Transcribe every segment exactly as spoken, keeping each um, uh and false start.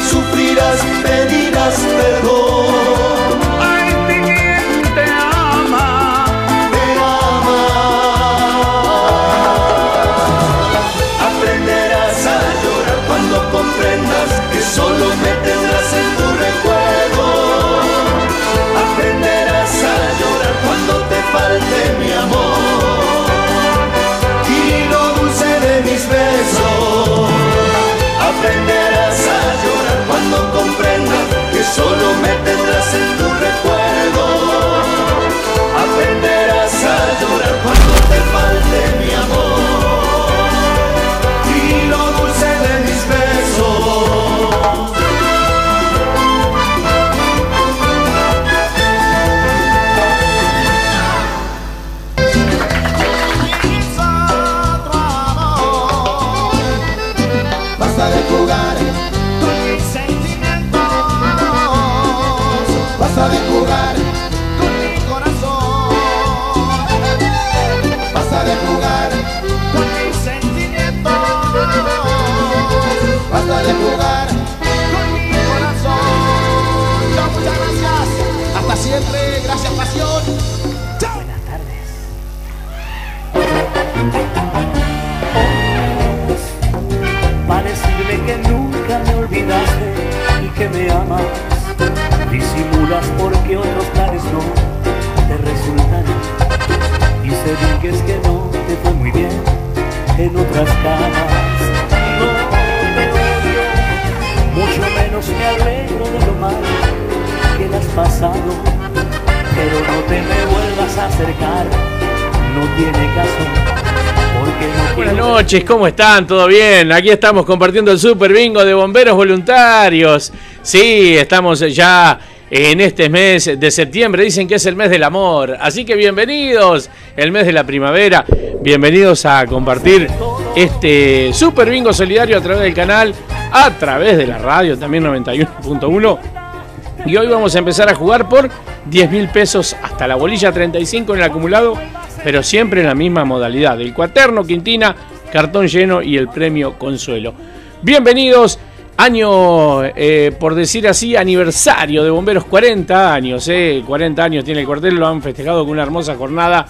sufrirás, pedirás perdón. Ay, quien te ama, te ama. Aprenderás a llorar cuando comprendas que solo me tendrás en tu recuerdo. Aprenderás a llorar cuando te falte mi amor y lo dulce de mis besos. Aprenderás a llorar cuando comprendas que solo me tendrás en tu recuerdo. Aprenderás a llorar cuando te falte mi amor y lo dulce de mis besos. Basta de jugar con mis sentimientos, basta de jugar, con mi corazón, basta de jugar, con mis sentimientos, basta de jugar. con mi corazón. No, muchas gracias. Hasta siempre. Gracias, pasión. Chao. Buenas tardes. Para decirle que nunca me olvidaste y que me amas, disimulas porque otros planes no te resultan, y se dices que no te fue muy bien en otras camas. No te odio, mucho menos me alegro de lo mal que le has pasado, pero no te me vuelvas a acercar, no tiene caso. Buenas noches, ¿cómo están? ¿Todo bien? Aquí estamos compartiendo el Super Bingo de Bomberos Voluntarios. Sí, estamos ya en este mes de septiembre. Dicen que es el mes del amor. Así que bienvenidos, el mes de la primavera. Bienvenidos a compartir este Super Bingo solidario a través del canal, a través de la radio, también noventa y uno punto uno. Y hoy vamos a empezar a jugar por diez mil pesos hasta la bolilla treinta y cinco en el acumulado, pero siempre en la misma modalidad: el cuaterno, quintina, cartón lleno y el premio consuelo. Bienvenidos, año, eh, por decir así, aniversario de Bomberos, cuarenta años, eh, cuarenta años tiene el cuartel, lo han festejado con una hermosa jornada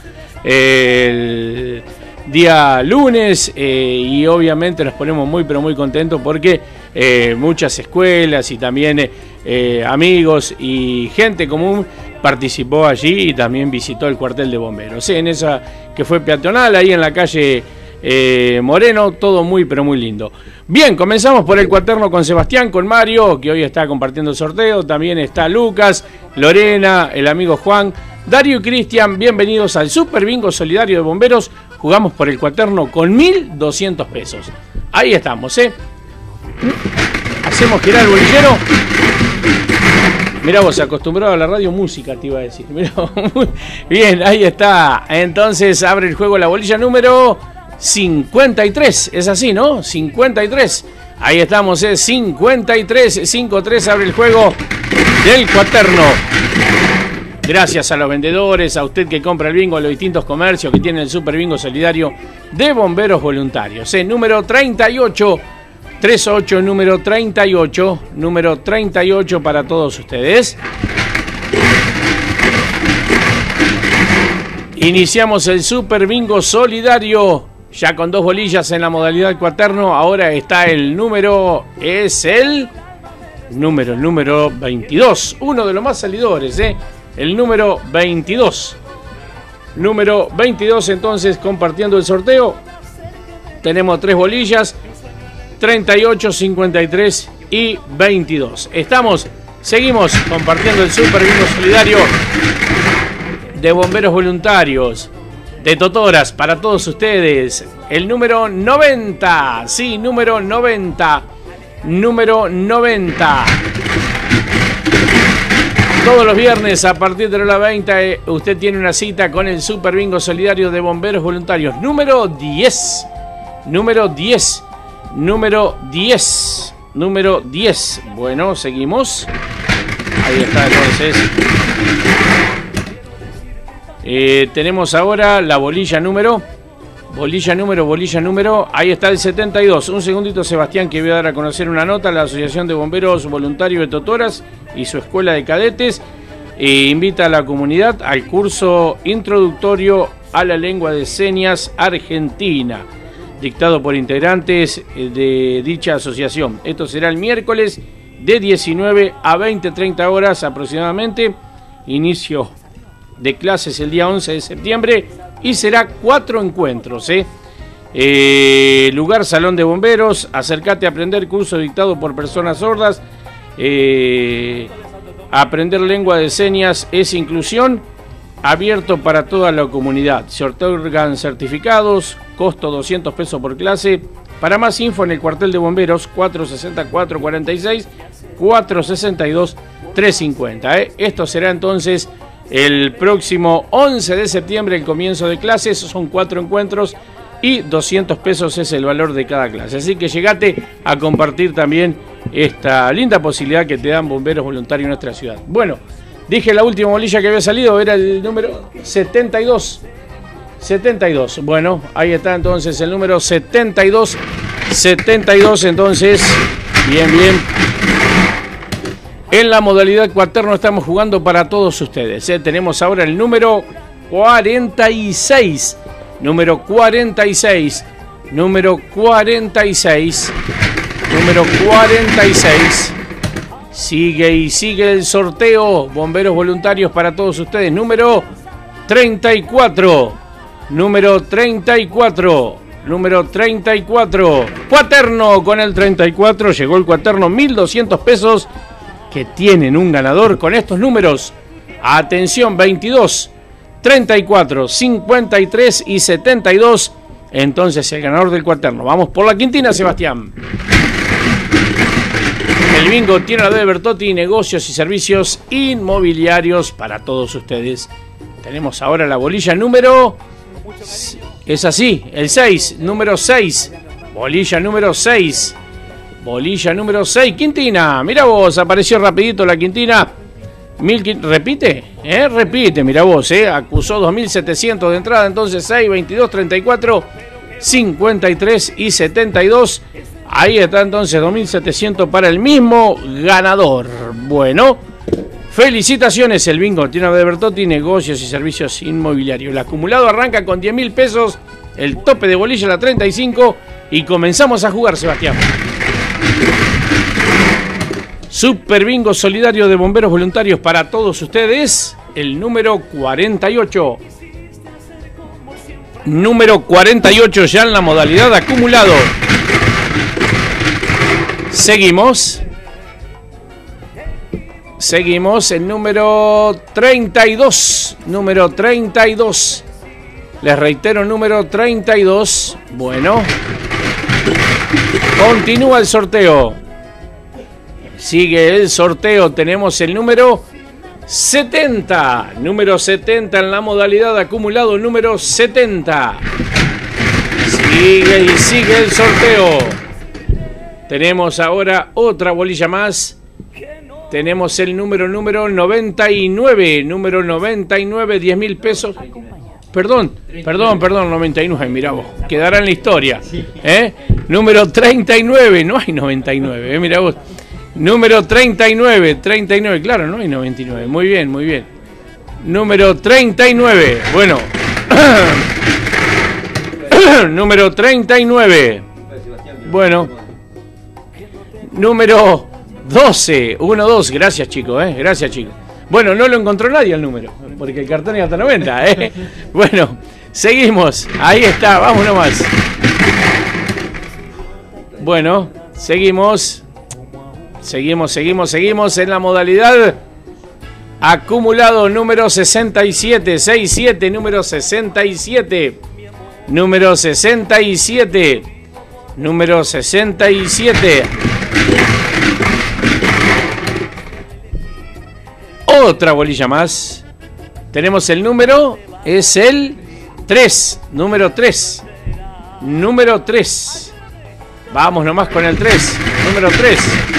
eh, el día lunes eh, y obviamente nos ponemos muy pero muy contentos porque eh, muchas escuelas y también eh, amigos y gente común participó allí y también visitó el cuartel de bomberos, en esa que fue peatonal ahí en la calle eh, Moreno, todo muy pero muy lindo. Bien, comenzamos por el cuaterno con Sebastián, con Mario, que hoy está compartiendo el sorteo, también está Lucas, Lorena, el amigo Juan, Dario y Cristian. Bienvenidos al Super Bingo Solidario de Bomberos. Jugamos por el cuaterno con mil doscientos pesos. Ahí estamos, ¿eh? Hacemos girar el bolillero. Mirá vos, acostumbrado a la radio música, te iba a decir. Mirá, bien, ahí está. Entonces abre el juego la bolilla número cincuenta y tres. Es así, ¿no? cincuenta y tres. Ahí estamos, ¿eh? cincuenta y tres. cincuenta y tres abre el juego del cuaterno. Gracias a los vendedores, a usted que compra el bingo, a los distintos comercios que tienen el Super Bingo Solidario de Bomberos Voluntarios. ¿eh? Número treinta y ocho. treinta y ocho, número treinta y ocho, número treinta y ocho para todos ustedes. Iniciamos el Super Bingo Solidario, ya con dos bolillas en la modalidad cuaterno. Ahora está el número, es el número, el número veintidós, uno de los más salidores, ¿eh? El número veintidós. Número veintidós, entonces, compartiendo el sorteo. Tenemos tres bolillas. treinta y ocho, cincuenta y tres y veintidós. Estamos, seguimos compartiendo el Super Bingo Solidario de Bomberos Voluntarios de Totoras para todos ustedes. El número noventa, sí, número noventa, número noventa. Todos los viernes a partir de la hora veinte usted tiene una cita con el Super Bingo Solidario de Bomberos Voluntarios. Número diez, número diez. Número diez. Número diez. Bueno, seguimos. Ahí está entonces. Eh, tenemos ahora la bolilla número Bolilla número, bolilla número, ahí está el setenta y dos. Un segundito, Sebastián, que voy a dar a conocer una nota. La Asociación de Bomberos Voluntarios de Totoras y su Escuela de Cadetes e invita a la comunidad al curso introductorio a la lengua de señas argentina, dictado por integrantes de dicha asociación. Esto será el miércoles de diecinueve a veinte, treinta horas aproximadamente. Inicio de clases el día once de septiembre y será cuatro encuentros. ¿eh? Eh, lugar Salón de Bomberos, acércate a aprender, curso dictado por personas sordas. Eh, aprender lengua de señas es inclusión, abierto para toda la comunidad. Se otorgan certificados, costo doscientos pesos por clase. Para más info en el cuartel de bomberos cuatro sesenta, cuatro cuarenta y seis, cuatro sesenta y dos, trescientos cincuenta. ¿eh? Esto será entonces el próximo once de septiembre, el comienzo de clases. Son cuatro encuentros y doscientos pesos es el valor de cada clase. Así que llegate a compartir también esta linda posibilidad que te dan bomberos voluntarios en nuestra ciudad. Bueno, dije la última bolilla que había salido, era el número setenta y dos. setenta y dos. Bueno, ahí está entonces el número setenta y dos. setenta y dos entonces. Bien, bien. En la modalidad cuaterno estamos jugando para todos ustedes. ¿eh? Tenemos ahora el número cuarenta y seis. Número cuarenta y seis. Número cuarenta y seis. Número cuarenta y seis. Sigue y sigue el sorteo. Bomberos voluntarios para todos ustedes. Número treinta y cuatro. Número treinta y cuatro. Número treinta y cuatro. Cuaterno con el treinta y cuatro. Llegó el cuaterno, mil doscientos pesos. Que tienen un ganador con estos números. Atención, veintidós, treinta y cuatro, cincuenta y tres y setenta y dos. Entonces el ganador del cuaterno. Vamos por la quintina, Sebastián. El bingo tiene la de Bertotti, negocios y servicios inmobiliarios para todos ustedes. Tenemos ahora la bolilla número... Es así, el seis, número seis. Bolilla número seis. Bolilla número seis, quintina. Mira vos, apareció rapidito la quintina. Mil, repite, ¿eh? Repite, mira vos, ¿eh? Acusó dos mil setecientos de entrada, entonces seis, veintidós, treinta y cuatro, cincuenta y tres y setenta y dos. Ahí está entonces dos mil setecientos para el mismo ganador. Bueno, felicitaciones, el bingo tiene de Bertotti, negocios y servicios inmobiliarios. El acumulado arranca con diez mil pesos, el tope de bolilla la treinta y cinco y comenzamos a jugar, Sebastián. Super bingo solidario de bomberos voluntarios para todos ustedes, el número cuarenta y ocho. Número cuarenta y ocho ya en la modalidad acumulado. Seguimos. Seguimos el número treinta y dos. Número treinta y dos. Les reitero, número treinta y dos. Bueno. Continúa el sorteo. Sigue el sorteo. Tenemos el número setenta. Número setenta en la modalidad acumulado. Número setenta. Sigue y sigue el sorteo. Tenemos ahora otra bolilla más. Tenemos el número número noventa y nueve. Número noventa y nueve, diez mil pesos. Perdón, perdón, perdón, noventa y nueve, mirá vos. Quedará en la historia. ¿eh? Número treinta y nueve, no hay noventa y nueve, ¿eh? Mirá vos. Número treinta y nueve, treinta y nueve, claro, no hay noventa y nueve. Muy bien, muy bien. Número treinta y nueve, bueno. Número treinta y nueve. Bueno. Número doce, uno, dos, gracias chicos, eh, gracias chicos. Bueno, no lo encontró nadie el número, porque el cartón es hasta noventa, eh. Bueno, seguimos, ahí está, vamos nomás. Bueno, seguimos. Seguimos, seguimos, seguimos en la modalidad acumulado número sesenta y siete, sesenta y siete, número sesenta y siete. Número sesenta y siete. Número sesenta y siete. Otra bolilla más. Tenemos el número, es el tres. Número tres. Número tres. Vamos nomás con el tres. Número tres.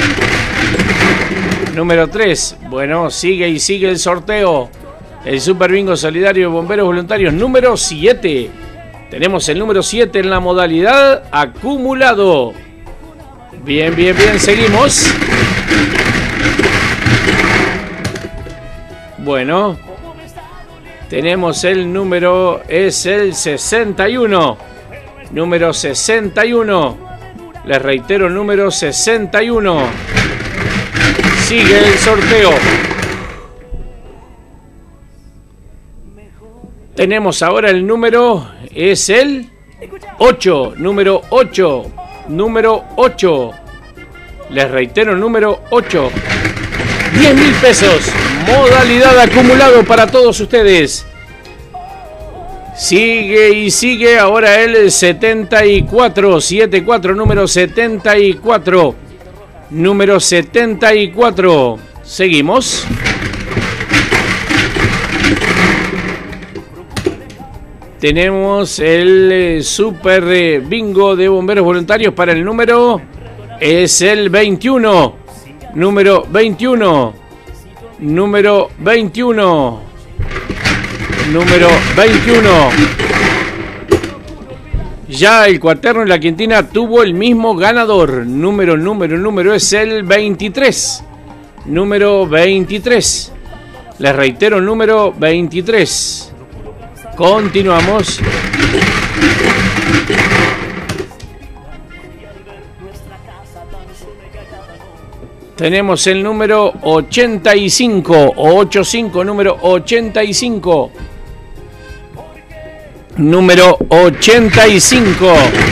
Número tres. Bueno, sigue y sigue el sorteo. El Super Bingo Solidario de Bomberos Voluntarios. Número siete. Tenemos el número siete en la modalidad acumulado. Bien, bien, bien, seguimos. Bueno, tenemos el número, es el sesenta y uno. Número sesenta y uno. Les reitero, el número sesenta y uno. Sigue el sorteo. Tenemos ahora el número, es el ocho, número ocho, número ocho. Les reitero, el número ocho. diez mil pesos, modalidad acumulado para todos ustedes. Sigue y sigue ahora el setenta y cuatro, setenta y cuatro, número setenta y cuatro. Número setenta y cuatro. Seguimos. Tenemos el eh, super eh, bingo de bomberos voluntarios para el número, es el veintiuno. Número veintiuno. Número veintiuno. Número veintiuno. Ya el cuaterno y la quintina tuvo el mismo ganador. Número, número, número es el veintitrés. Número veintitrés. Les reitero, número veintitrés. Continuamos. Tenemos el número ochenta y cinco, ochenta y cinco, número ochenta y cinco. Número ochenta y cinco.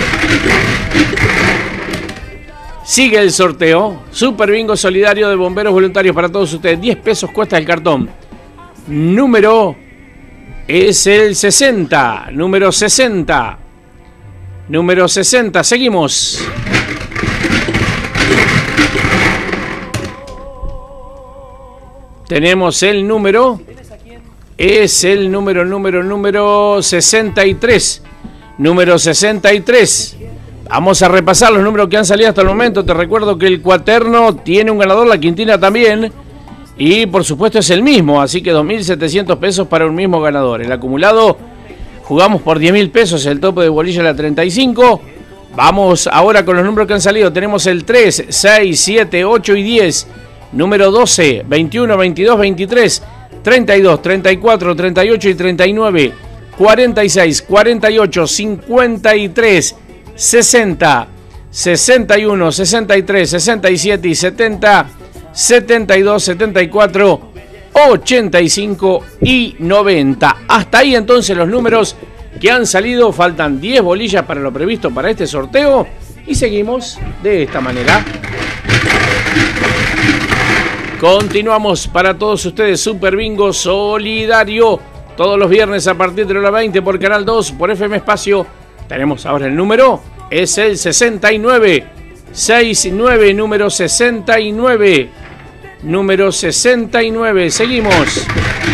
Sigue el sorteo. Super Bingo Solidario de Bomberos Voluntarios para todos ustedes. diez pesos cuesta el cartón. Número es el sesenta. Número sesenta. Número sesenta. Seguimos. Tenemos el número. Es el número, número, número sesenta y tres. Número sesenta y tres. Vamos a repasar los números que han salido hasta el momento. Te recuerdo que el cuaterno tiene un ganador, la quintina también. Y por supuesto es el mismo, así que dos mil setecientos pesos para un mismo ganador. El acumulado jugamos por diez mil pesos, el tope de bolilla la treinta y cinco. Vamos ahora con los números que han salido. Tenemos el tres, seis, siete, ocho y diez. Número doce, veintiuno, veintidós, veintitrés, treinta y dos, treinta y cuatro, treinta y ocho y treinta y nueve, cuarenta y seis, cuarenta y ocho, cincuenta y tres, sesenta, sesenta y uno, sesenta y tres, sesenta y siete y setenta, setenta y dos, setenta y cuatro, ochenta y cinco y noventa. Hasta ahí entonces los números que han salido. Faltan diez bolillas para lo previsto para este sorteo y seguimos de esta manera. Continuamos para todos ustedes, Super Bingo Solidario, todos los viernes a partir de la hora veinte por Canal dos, por F M Espacio. Tenemos ahora el número, es el sesenta y nueve, sesenta y nueve, número sesenta y nueve, número sesenta y nueve, seguimos.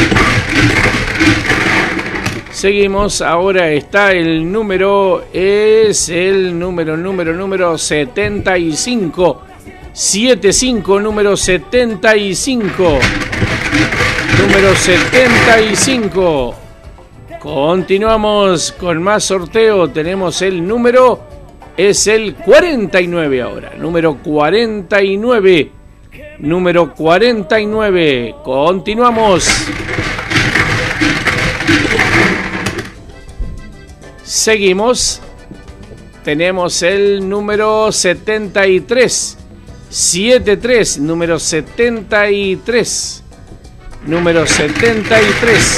Seguimos, ahora está el número, es el número, número, número setenta y cinco. setenta y cinco, número setenta y cinco. Número setenta y cinco. Continuamos con más sorteo. Tenemos el número, es el cuarenta y nueve ahora. Número cuarenta y nueve. Número cuarenta y nueve. Continuamos. Seguimos. Tenemos el número setenta y tres. setenta y tres, número setenta y tres. Número setenta y tres.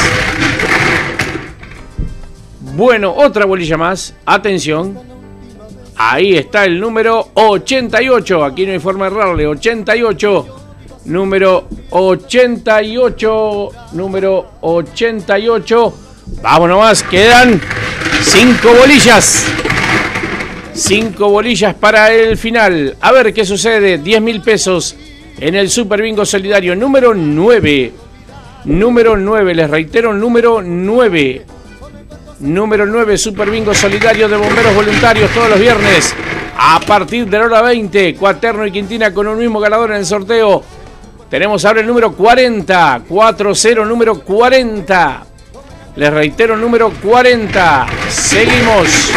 Bueno, otra bolilla más. Atención. Ahí está el número ochenta y ocho. Aquí no hay forma de errarle. ochenta y ocho. Número ochenta y ocho. Número ochenta y ocho. Vamos nomás. Quedan cinco bolillas. Cinco bolillas para el final. A ver qué sucede. diez mil pesos en el Super Bingo Solidario. Número nueve. Número nueve. Les reitero, número nueve. Número nueve. Super Bingo Solidario de Bomberos Voluntarios todos los viernes a partir de la hora veinte. Cuaterno y quintina con un mismo ganador en el sorteo. Tenemos ahora el número cuarenta. cuarenta. Número cuarenta. Les reitero, número cuarenta. Seguimos.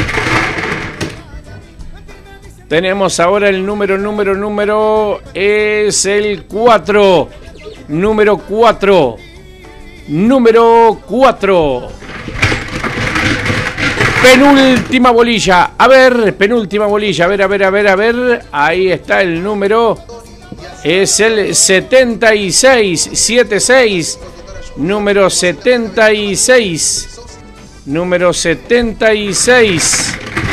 Tenemos ahora el número, número, número. Es el cuatro. Número cuatro. Número cuatro. Penúltima bolilla. A ver, penúltima bolilla. A ver, a ver, a ver, a ver. Ahí está el número. Es el setenta y seis. setenta y seis. Número setenta y seis. Número setenta y seis.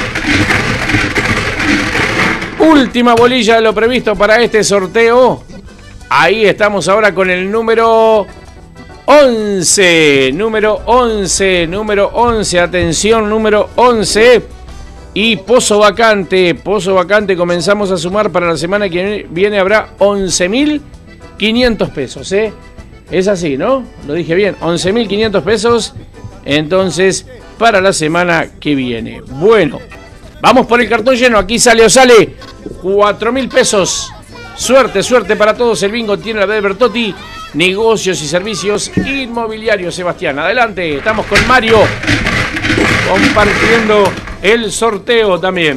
Última bolilla de lo previsto para este sorteo. Ahí estamos ahora con el número once. Número once. Número once. Atención, número once. Y pozo vacante. Pozo vacante. Comenzamos a sumar para la semana que viene. Habrá once mil quinientos pesos. ¿eh? Es así, ¿no? Lo dije bien. once mil quinientos pesos. Entonces, para la semana que viene. Bueno. Vamos por el cartón lleno. Aquí sale o sale. cuatro mil pesos. Suerte, suerte para todos. El bingo tiene la de Bertotti. Negocios y servicios inmobiliarios. Sebastián, adelante. Estamos con Mario. Compartiendo el sorteo también.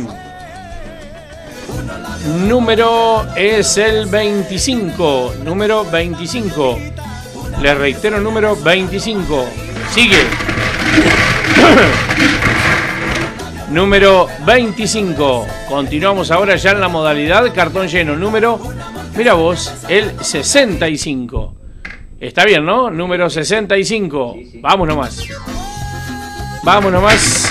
Número es el veinticinco. Número veinticinco. Les reitero, número veinticinco. Sigue. Número veinticinco. Continuamos ahora ya en la modalidad cartón lleno. Número, mira vos, el sesenta y cinco. Está bien, ¿no? Número sesenta y cinco. Vamos nomás. Vamos nomás.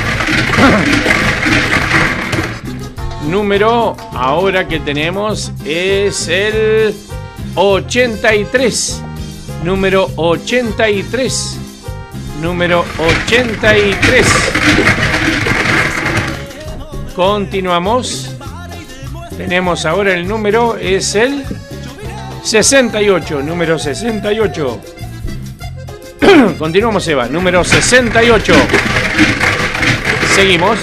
Número, ahora que tenemos, es el ochenta y tres. Número ochenta y tres. Número ochenta y tres. Continuamos. Tenemos ahora el número, es el sesenta y ocho. Número sesenta y ocho. Continuamos, Eva. Número sesenta y ocho. Seguimos.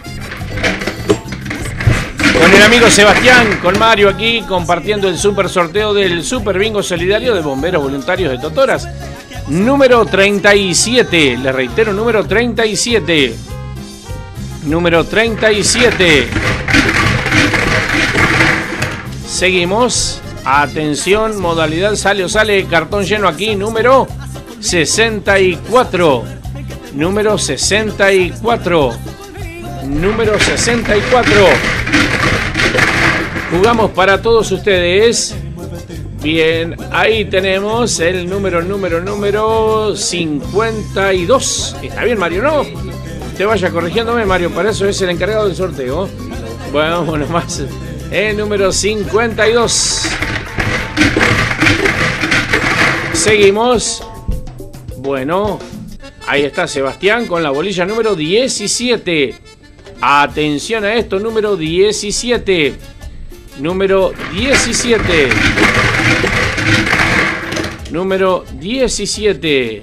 Con el amigo Sebastián, con Mario aquí, compartiendo el super sorteo del Super Bingo Solidario de Bomberos Voluntarios de Totoras. Número treinta y siete. Le reitero, número treinta y siete. Número treinta y siete. Seguimos. Atención, modalidad sale o sale. Cartón lleno aquí. Número sesenta y cuatro. Número sesenta y cuatro. Número sesenta y cuatro. Jugamos para todos ustedes. Bien, ahí tenemos el número, número, número cincuenta y dos. Está bien, Mario, ¿no? Te vaya corrigiéndome, Mario, para eso es el encargado del sorteo. Bueno, bueno, más. El número cincuenta y dos. Seguimos. Bueno, ahí está Sebastián con la bolilla número diecisiete. Atención a esto, número diecisiete. Número diecisiete. Número diecisiete.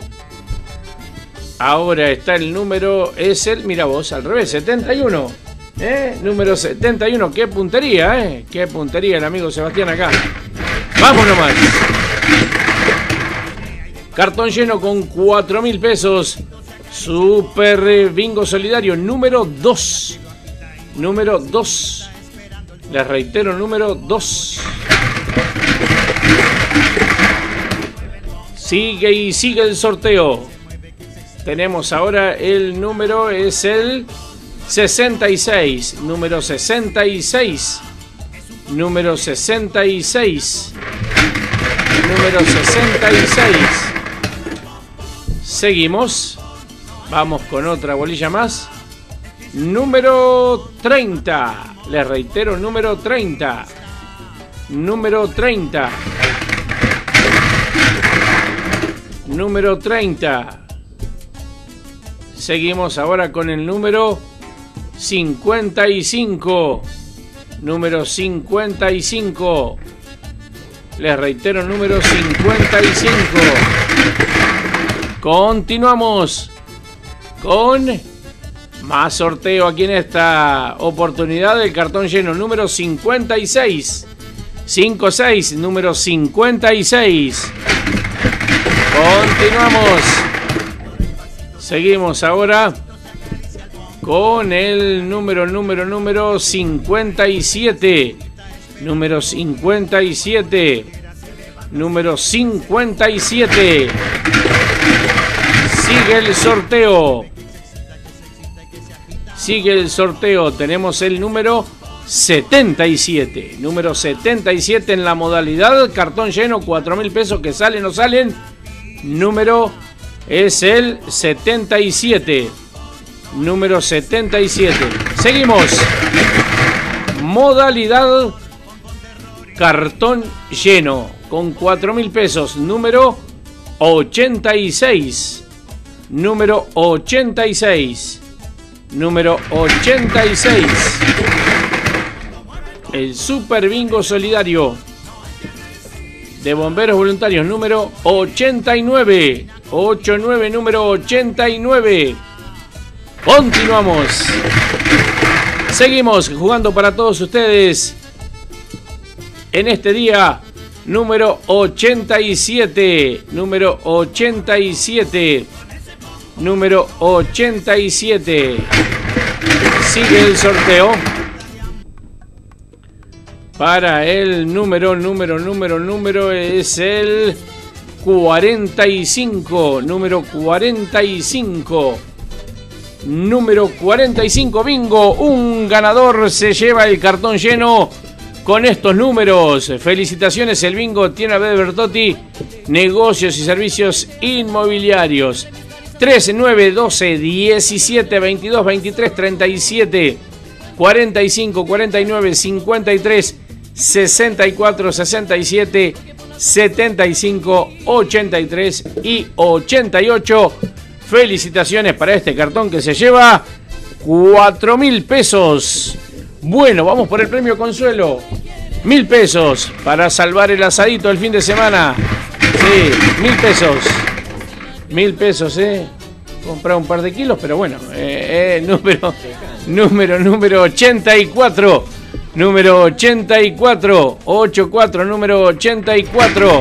Ahora está el número, es el, mira vos, al revés, setenta y uno. ¿Eh? Número setenta y uno, qué puntería, ¿eh? Qué puntería el amigo Sebastián acá. Vamos nomás. Cartón lleno con cuatro mil pesos. Super Bingo Solidario, número dos. Número dos. Les reitero, número dos. Sigue y sigue el sorteo. Tenemos ahora el número, es el sesenta y seis. Número sesenta y seis. Número sesenta y seis. Número sesenta y seis. Seguimos. Vamos con otra bolilla más. Número treinta. Les reitero, número treinta. Número treinta. Número treinta. Seguimos ahora con el número cincuenta y cinco. Número cincuenta y cinco. Les reitero, número cincuenta y cinco. Continuamos con más sorteo aquí en esta oportunidad del cartón lleno. Número cincuenta y seis. cincuenta y seis. Número cincuenta y seis. Continuamos. Seguimos ahora con el número, número, número cincuenta y siete. Número cincuenta y siete. Número cincuenta y siete. Sigue el sorteo. Sigue el sorteo. Tenemos el número setenta y siete. Número setenta y siete en la modalidad cartón lleno, cuatro mil pesos que salen o salen. Número es el setenta y siete. Número setenta y siete. Seguimos. Modalidad cartón lleno con cuatro mil pesos. Número ochenta y seis. Número ochenta y seis. Número ochenta y seis. El Super Bingo Solidario de Bomberos Voluntarios, número ochenta y nueve. ochenta y nueve, número ochenta y nueve. Continuamos. Seguimos jugando para todos ustedes en este día número ochenta y siete. Número ochenta y siete. Número ochenta y siete. Sigue el sorteo para el número, número, número, número es el cuarenta y cinco. Número cuarenta y cinco. Número cuarenta y cinco, bingo. Un ganador se lleva el cartón lleno con estos números. Felicitaciones, el bingo tiene a B de Bertotti, negocios y servicios inmobiliarios. trece, nueve, doce, diecisiete, veintidós, veintitrés, treinta y siete, cuarenta y cinco, cuarenta y nueve, cincuenta y tres, sesenta y cuatro, sesenta y siete, setenta y cinco, ochenta y tres y ochenta y ocho. Felicitaciones para este cartón que se lleva cuatro mil pesos. Bueno, vamos por el premio consuelo. Mil pesos para salvar el asadito del fin de semana. Sí, mil pesos. Mil pesos, eh. Comprar un par de kilos, pero bueno. Eh, eh, número, número, número ochenta y cuatro. Número ochenta y cuatro. ochenta y cuatro, número ochenta y cuatro.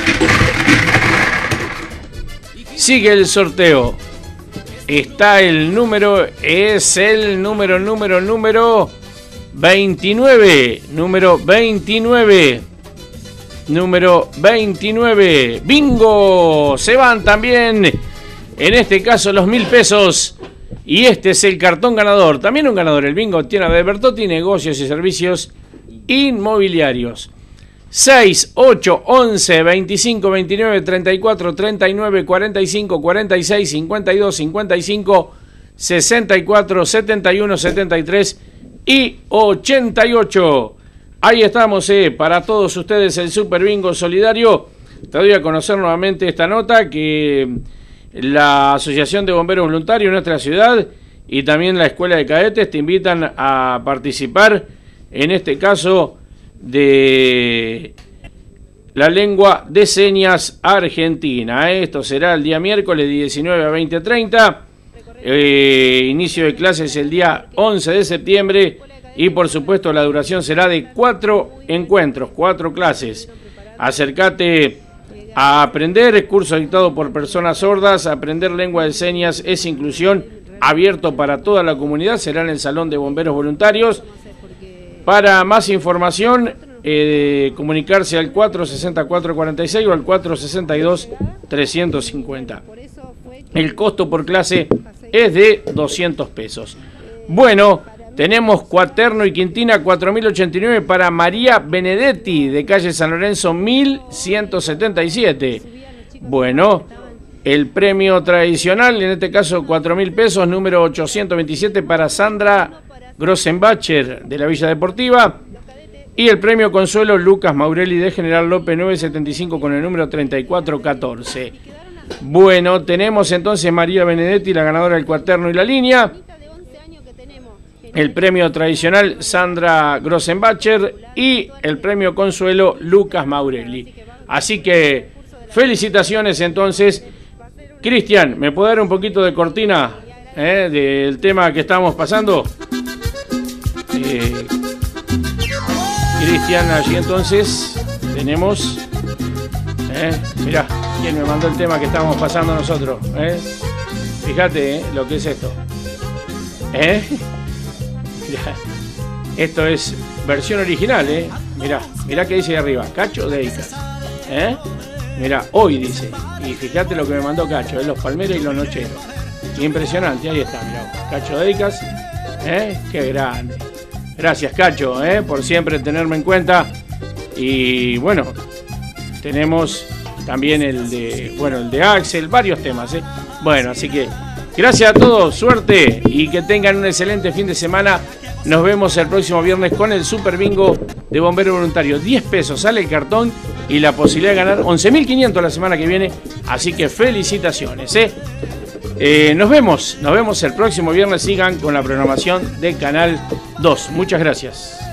Sigue el sorteo. Está el número, es el número, número, número veintinueve. Número veintinueve. Número veintinueve. ¡Bingo! Se van también, en este caso, los mil pesos. Y este es el cartón ganador. También un ganador. El bingo tiene a B de Bertotti, negocios y servicios inmobiliarios. seis, ocho, once, veinticinco, veintinueve, treinta y cuatro, treinta y nueve, cuarenta y cinco, cuarenta y seis, cincuenta y dos, cincuenta y cinco, sesenta y cuatro, setenta y uno, setenta y tres y ochenta y ocho. Ahí estamos, eh, para todos ustedes el Super Bingo Solidario. Te doy a conocer nuevamente esta nota que la Asociación de Bomberos Voluntarios de nuestra ciudad y también la Escuela de Cadetes te invitan a participar, en este caso, de la lengua de señas argentina. Esto será el día miércoles diecinueve a veinte treinta. Eh, inicio de clases el día once de septiembre. Y por supuesto la duración será de cuatro encuentros, cuatro clases. Acércate a aprender, curso dictado por personas sordas. Aprender lengua de señas es inclusión, abierto para toda la comunidad. Será en el Salón de Bomberos Voluntarios. Para más información, eh, comunicarse al cuatro sesenta, cuatro cuarenta y seis o al cuatro sesenta y dos, trescientos cincuenta. El costo por clase es de doscientos pesos. Bueno, tenemos cuaterno y quintina cuatro mil ochenta y nueve para María Benedetti, de calle San Lorenzo mil ciento setenta y siete. Bueno, el premio tradicional, en este caso cuatro mil pesos, número ochocientos veintisiete para Sandra Grossenbacher, de la Villa Deportiva. Y el premio consuelo Lucas Maurelli, de General López novecientos setenta y cinco, con el número treinta y cuatro catorce. Bueno, tenemos entonces María Benedetti, la ganadora del cuaterno y la línea. El premio tradicional Sandra Grossenbacher y el premio consuelo Lucas Maurelli. Así que felicitaciones entonces. Cristian, ¿me puede dar un poquito de cortina eh, del tema que estamos pasando? Eh, Cristian, allí entonces tenemos, eh, mirá, quién me mandó el tema que estábamos pasando nosotros. Eh. Fíjate ¿eh? lo que es esto. ¿Eh? Mirá. Esto es versión original, ¿eh? Mirá, mirá que dice ahí arriba, Cacho Deicas. ¿Eh? Mirá, hoy dice. Y fíjate lo que me mandó Cacho, ¿eh? Los palmeros y los nocheros. Impresionante, ahí está, mirá. Cacho Deicas. ¿Eh? Qué grande. Gracias, Cacho, ¿eh? por siempre tenerme en cuenta. Y bueno, tenemos también el de, bueno, el de Axel, varios temas, ¿eh? Bueno, así que gracias a todos, suerte y que tengan un excelente fin de semana. Nos vemos el próximo viernes con el Super Bingo de Bombero Voluntario. diez pesos sale el cartón y la posibilidad de ganar once mil quinientos la semana que viene. Así que felicitaciones, ¿eh? Eh, nos vemos, nos vemos el próximo viernes. Sigan con la programación de Canal dos. Muchas gracias.